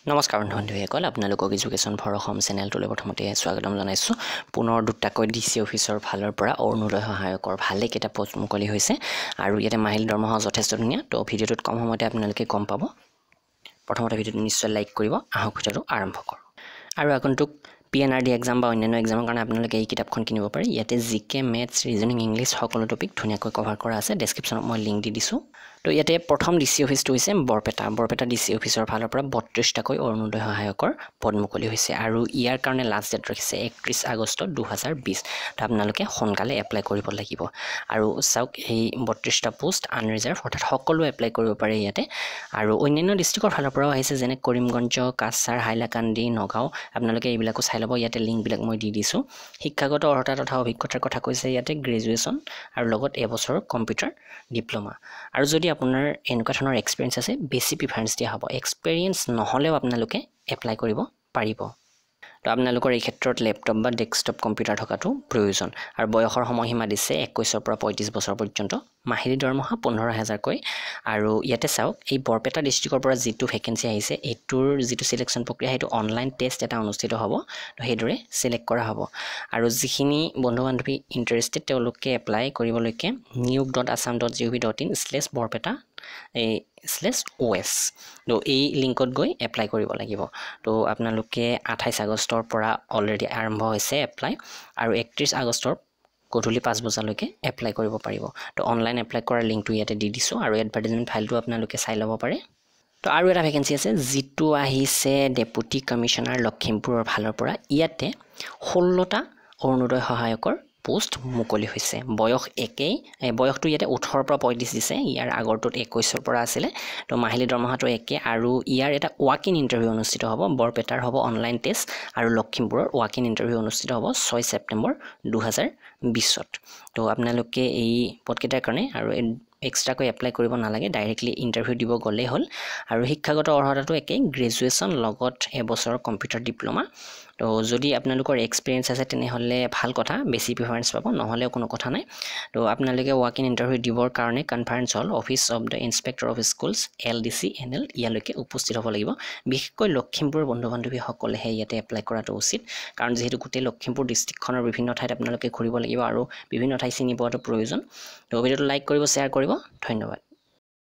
নমস্কাৰ বন্ধুসকল আপোনালোকক এডুকেশ্যন ফৰ অসম চেনেলটোলৈ প্ৰথমতে স্বাগতম জনাইছোঁ পুনৰ দুটাকৈ ডিসি অফিচৰ ফালৰ পৰা অৰুণোদয় সহায়কৰ ভালে কেইটা পোষ্ট মুকলি হৈছে আৰু ইয়াতে মাহিলী দৰমহা যথেষ্ট ধুনীয়া তো ভিডিঅ'টোত কম সময়তে আপোনালোকে গম পাব প্ৰথমতে ভিডিঅ'টো নিশ্চয় লাইক কৰিব আহক ভিডিঅ'টো আৰম্ভ কৰোঁ আৰু আগন্তুক PNRD এক্সাম বা অন্যান্য এক্সামৰ কাৰণে আপোনালোকে এই কিতাপখন কিনিব পাৰে ইয়াতে GK Maths ৰিজনিং ইংলিছ সকলো টপিক ধুনীয়াকৈ কভাৰ কৰা আছে ডেসক্ৰিপচনত মই লিংক দি দিছোঁ তো ইয়াতে প্ৰথম ডিসি অফিসটো হৈছে বৰপেটা ডিসি অফিসৰ ফালৰ পৰা 32টাকৈ অৰুণোদয় সহায়কৰ পদ মুকলি হৈছে আৰু ইয়াৰ কাৰণে লাষ্ট ডেট ৰাখিছে 31 আগষ্ট 2020 তো আপোনালোকে সোনকালে এপ্লাই কৰিব লাগিব আৰু চাওক এই 32টা পোষ্ট আনৰিজাৰ্ভ অৰ্থাৎ সকলো এপ্লাই কৰিব পাৰে ইয়াতে আৰু অন্যান্য ডিস্ট্ৰিক্টৰ ফালৰ পৰাও আহিছে যেনে কৰিমগঞ্জ কাছাৰ হাইলাকান্দি নগাঁও আপোনালোকে এইবিলাকো চাই ল'ব ইয়াতে লিংক বিলাক মই দি দিছোঁ শিক্ষাগত অৰ্হতা তথা অভিজ্ঞতাৰ কথা কৈছে ইয়াতে গ্ৰেজুৱেচন আৰু লগত এবছৰৰ কম্পিউটাৰ ডিপ্লোমা আৰু যদি আপোনাৰ এনেকুৱা ধৰণৰ এক্সপেৰিয়েন্স আছে বেছি প্ৰিফাৰেন্স দিয়া হ'ব এক্সপেৰিয়েন্স নহলেও আপোনালোকে এপ্লাই কৰিব পাৰিব তো আপোনালোকৰ এই ক্ষেত্ৰত ল্যাপটপ বা ডেস্কটপ কম্পিউটাৰ থকাটো প্ৰয়োজন আৰু বয়সৰ সময়সীমা দিছে 21 পৰা 35 বছৰ পৰ্যন্ত মাহিলী দৰমহা 15000 কৈ আৰু ইয়াতে চাওক এই বৰপেটা ডিস্ট্ৰিক্টৰ পৰা যেটো ভ্যাকেন্সি আহিছে এটোৰ যেটো সিলেকশন প্ৰক্ৰিয়া হেতু অনলাইন টেষ্ট এটা অনুষ্ঠিত হ'ব তো হেদৰে সিলেক্ট কৰা হ'ব আৰু যিখিনি বন্ধু বান্ধৱী ইন্টাৰেষ্টেড তেওঁলোকে এপ্লাই কৰিবলৈকে niyook.assam.gov.in/borpeta /os তো এই লিংকত গৈ এপ্লাই কৰিব লাগিব তো আপোনালোকে 28 আগষ্টৰ পৰা অলৰেডি আৰম্ভ হৈছে এপ্লাই আৰু 31 আগষ্টৰ গধূলি 5 বজালৈকে এপ্লাই কৰিব পাৰিব তো অনলাইন এপ্লাই কৰাৰ লিংকটো ইয়াতে দি দিছো আৰু এডভাৰটাইজমেন্ট ফাইলটো আপোনালোকে চাই ল'ব পাৰে তো আৰু এটা ভ্যাকেন্সি আছে যেটো আহিছে ডেপুটি কমিশনাৰ লখিমপুৰৰ ফালৰ পৰা ইয়াতে 16টা অৰুণোদয় সহায়কৰ পোষ্ট মুকলি হৈছে বয়স একেই বয়সটো ইয়াতে 18 পৰা 35 দিছে ইয়াৰ আগৰটোত 21 পৰা আছিল তো মাহিলী দৰমহাটো একে আৰু ইয়াৰ এটা ওয়াক ইন ইন্টাৰভিউ অনুষ্ঠিত হ'ব বৰপেটাৰ হ'ব অনলাইন টেষ্ট আৰু লখিমপুৰৰ ওয়াক ইন ইন্টাৰভিউ অনুষ্ঠিত হ'ব 6 ছেপ্টেম্বৰ 2020 তো আপোনালোকে এই পদকেইটাৰ কাৰণে আৰু এক্সট্ৰাকৈ এপ্লাই কৰিব নালাগে ডাইৰেক্টলি ইন্টাৰভিউ দিব গলে হল আৰু শিক্ষাগত অৰ্হতাটো একে গ্ৰেজুৱেচন লগত এবছৰৰ কম্পিউটাৰ ডিপ্লোমা তো যদি আপোনালোকৰ এক্সপেৰিয়েন্স আছে তেনে হলে ভাল কথা বেছি প্ৰিফাৰেন্স পাব নহলে কোনো কথা নাই তো আপোনালোকে ওয়াক ইন ইন্টাৰভিউ দিবৰ কাৰণে conference hall office of the inspector of schools LDC NL ইয়ালৈকে উপস্থিত হ'ব লাগিব বিশেষকৈ লখিমপুৰ বন্ধু বান্ধৱী সকলেহে ইয়াতে এপ্লাই কৰাটো উচিত কাৰণ যেহেতু গোটেই লখিমপুৰ ডিস্ট্ৰিক্টখনৰ বিভিন্ন ঠাইত আপোনালোকে ঘূৰিব লাগিব আৰু বিভিন্ন ঠাই চিনি পোৱাটো প্ৰয়োজন তো ভিডিঅ'টো লাইক কৰিব শেয়াৰ কৰিব ধন্যবাদ